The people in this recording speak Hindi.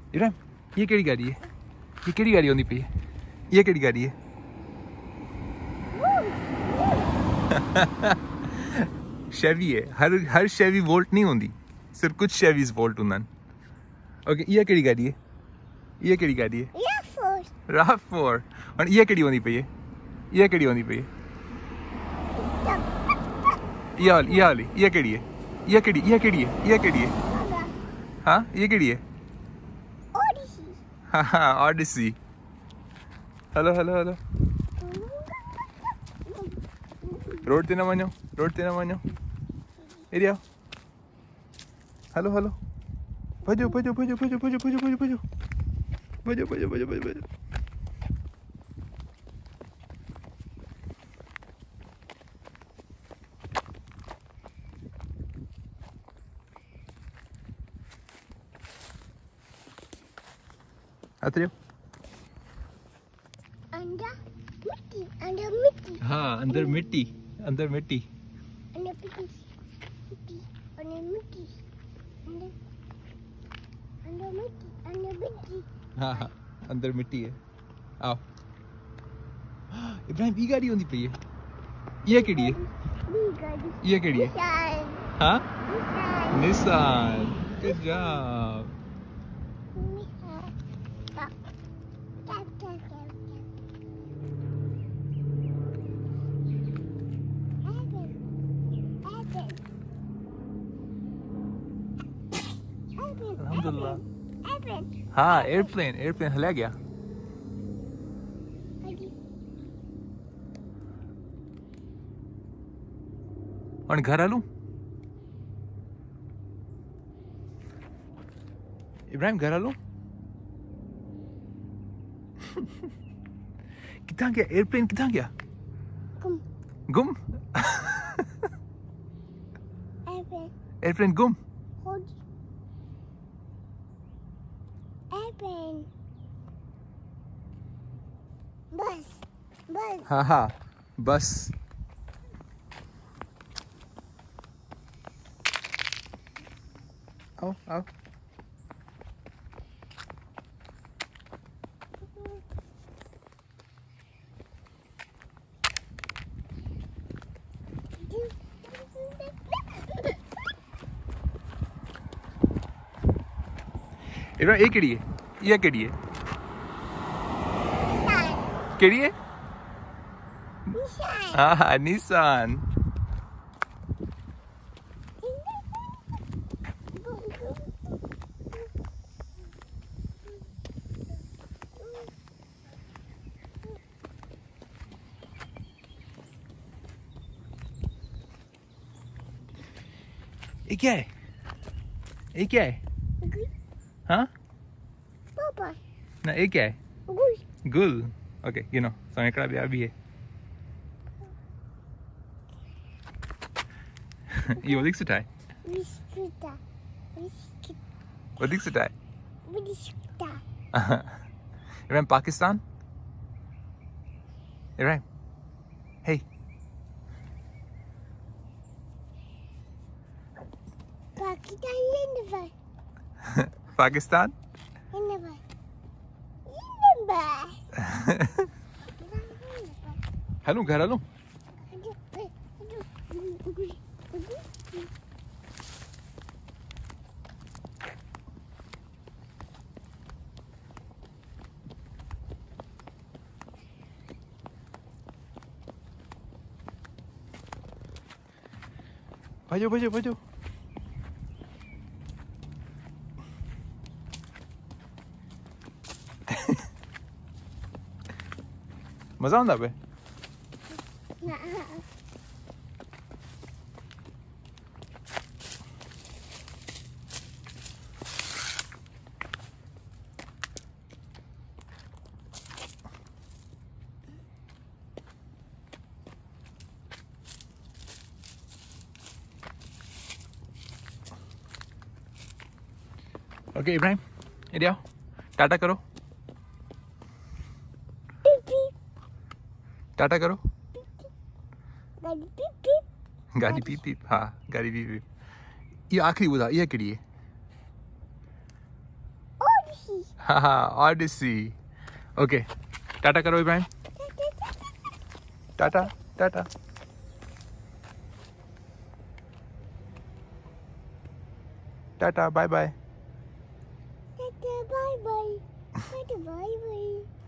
इब्राहिम ये केड़ी गाड़ी है? ये केड़ी गाड़ी होनी पई है? ये केड़ी गाड़ी है? शेवी है। हर शेवी वोल्ट नहीं होंदी, सिर्फ कुछ शेवीज वोल्ट होंदन। ओके ये केड़ी गाड़ी है? ये केड़ी गाड़ी है? RAV4। और ये केड़ी होनी पई है? ये केड़ी होनी पई है? ये वाली ये केड़ी है? ये केड़ी है? ये केड़ी है? हाँ ये केड़ी है? हाँ ऑडिसी। Hello hello hello. रोड ते ना वञो एरिया। हेलो हेलो भजो भजो भजो भजो भजो भजो भजो भजो भजो भजो भजो भजो भजो। आते रहो। हाँ अंदर मिट्टी हाँ हाँ अंदर मिट्टी है। आओ इब्राहिम ये गाड़ी होनी पई है? ये केड़ी है? ये केड़ी है? हाँ निसान। Good job. अल्हम्दुलिल्लाह। हाँ एयरप्लेन हिला गया। और घर आलू इब्राहिम घर आलू। कितना गया एयरप्लेन? कितना गया? गुम एयरप्लेन गुम। हाँ हाँ बस। आओ आओ। इब्राहिम ये केड़ी है? ये केड़ी है? केड़ी है? हाँ निसान। ये क्या है? ये क्या है? हाँ पापा ना ये क्या है? गुल। ओके यू नो समेकड़ा भी है। ये ओदिक से टाइ इब्राहिम पाकिस्तान। इब्राहिम हे पाकिस्तान हेलो घर हेलो। भजो भजो भजो। मजा आंदा पे? ओके इब्राहिम इधर आओ टाटा करो। टाटा करो। गाड़ी पीप पीप। हाँ गाड़ी पीप पीप। ये आखिरी बुधा ये केड़ी है? हाँ ऑडिसी। ओके टाटा करो Ibrahim, tata tata. Tata bye bye. Bye bye. Bye bye.